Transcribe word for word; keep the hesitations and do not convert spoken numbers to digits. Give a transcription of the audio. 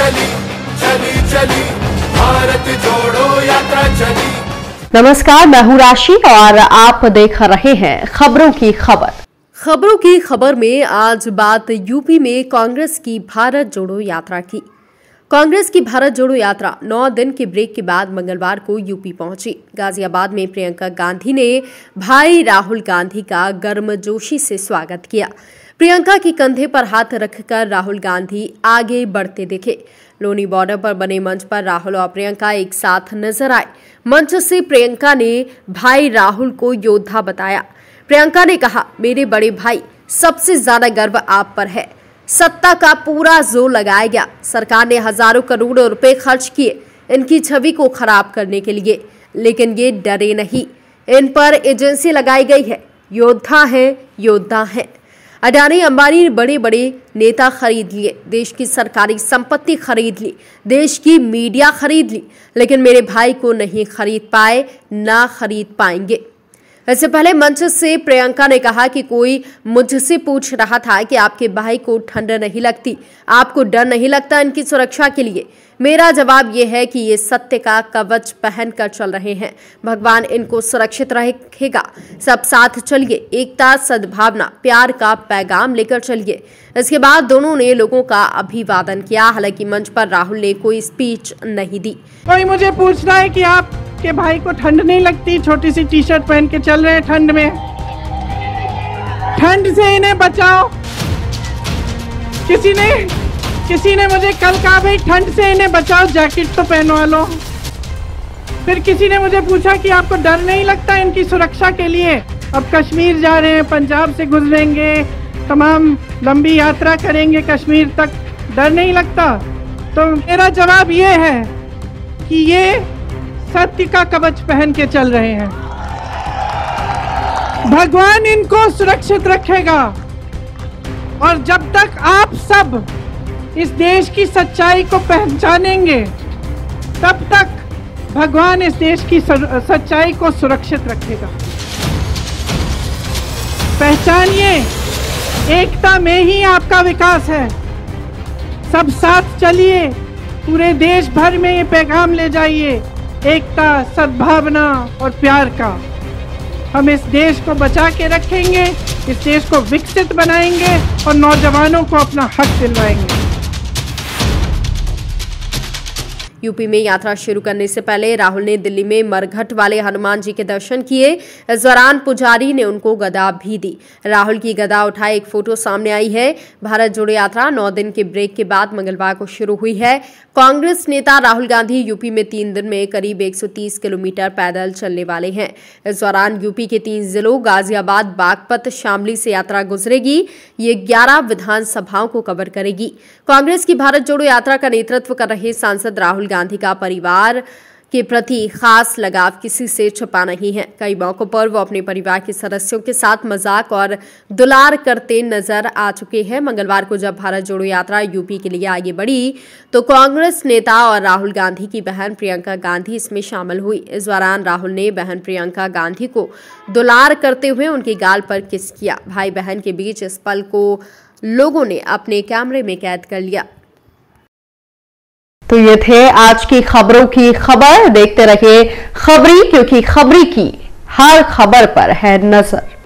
चली चली चली भारत जोड़ो यात्रा चली। नमस्कार, मैं हूं राशि और आप देख रहे हैं खबरों की खबर। खबरों की खबर में आज बात यूपी में कांग्रेस की भारत जोड़ो यात्रा की। कांग्रेस की भारत जोड़ो यात्रा नौ दिन के ब्रेक के बाद मंगलवार को यूपी पहुंची। गाजियाबाद में प्रियंका गांधी ने भाई राहुल गांधी का गर्मजोशी से स्वागत किया। प्रियंका के कंधे पर हाथ रखकर राहुल गांधी आगे बढ़ते दिखे। लोनी बॉर्डर पर बने मंच पर राहुल और प्रियंका एक साथ नजर आए। मंच से प्रियंका ने भाई राहुल को योद्धा बताया। प्रियंका ने कहा, मेरे बड़े भाई, सबसे ज्यादा गर्व आप पर है। सत्ता का पूरा जोर लगाया गया। सरकार ने हजारों करोड़ रुपए खर्च किए इनकी छवि को खराब करने के लिए, लेकिन ये डरे नहीं। इन पर एजेंसी लगाई गई है। योद्धा है, योद्धा है। अडानी अंबानी ने बड़े बड़े नेता खरीद लिए, देश की सरकारी संपत्ति खरीद ली, देश की मीडिया खरीद ली, लेकिन मेरे भाई को नहीं खरीद पाए, ना खरीद पाएंगे। इससे पहले मंच से प्रियंका ने कहा कि कोई मुझसे पूछ रहा था कि आपके भाई को ठंड नहीं लगती, आपको डर नहीं लगता इनकी सुरक्षा के लिए। मेरा जवाब यह है कि ये सत्य का कवच पहन कर चल रहे हैं। भगवान इनको सुरक्षित रखेगा। सब साथ चलिए, एकता, सद्भावना, प्यार का पैगाम लेकर चलिए। इसके बाद दोनों ने लोगों का अभिवादन किया। हालांकि मंच पर राहुल ने कोई स्पीच नहीं दी। कोई मुझे पूछ रहा है कि आप के भाई को ठंड नहीं लगती, छोटी सी टी शर्ट पहन के चल रहे हैं ठंड में। ठंड से इन्हें बचाओ। किसी ने किसी ने मुझे कल कहा, भाई ठंड से इन्हें बचाओ, जैकेट तो पहनवा लो। फिर किसी ने मुझे पूछा कि आपको डर नहीं लगता इनकी सुरक्षा के लिए? अब कश्मीर जा रहे हैं, पंजाब से गुजरेंगे, तमाम लंबी यात्रा करेंगे कश्मीर तक, डर नहीं लगता? तो मेरा जवाब ये है कि ये सत्य का कवच पहन के चल रहे हैं। भगवान इनको सुरक्षित रखेगा। और जब तक आप सब इस देश की सच्चाई को पहचानेंगे, तब तक भगवान इस देश की सच्चाई को सुरक्षित रखेगा। पहचानिए, एकता में ही आपका विकास है। सब साथ चलिए, पूरे देश भर में ये पैगाम ले जाइए, एकता, सद्भावना और प्यार का। हम इस देश को बचा के रखेंगे, इस देश को विकसित बनाएंगे और नौजवानों को अपना हक दिलवाएंगे। यूपी में यात्रा शुरू करने से पहले राहुल ने दिल्ली में मरघट वाले हनुमान जी के दर्शन किए। इस दौरान पुजारी ने उनको गदा भी दी। राहुल की गदा उठाए एक फोटो सामने आई है। भारत जोड़ो यात्रा नौ दिन के ब्रेक के बाद मंगलवार को शुरू हुई है। कांग्रेस नेता राहुल गांधी यूपी में तीन दिन में करीब एक सौ तीस किलोमीटर पैदल चलने वाले हैं। इस दौरान यूपी के तीन जिलों गाजियाबाद, बागपत, शामली से यात्रा गुजरेगी। ये ग्यारह विधानसभाओं को कवर करेगी। कांग्रेस की भारत जोड़ो यात्रा का नेतृत्व कर रहे सांसद राहुल गांधी का परिवार के प्रति खास लगाव किसी से छुपा नहीं है। कई मौकों पर वो अपने परिवार के सदस्यों के साथ मजाक और दुलार करते नजर आ चुके हैं। मंगलवार को जब भारत जोड़ो यात्रा यूपी के लिए आगे बढ़ी तो कांग्रेस नेता और राहुल गांधी की बहन प्रियंका गांधी इसमें शामिल हुई। इस दौरान राहुल ने बहन प्रियंका गांधी को दुलार करते हुए उनके गाल पर किस किया। भाई बहन के बीच इस पल को लोगों ने अपने कैमरे में कैद कर लिया। तो ये थे आज की खबरों की खबर। देखते रहिए खबरी, क्योंकि खबरी की हर खबर पर है नजर।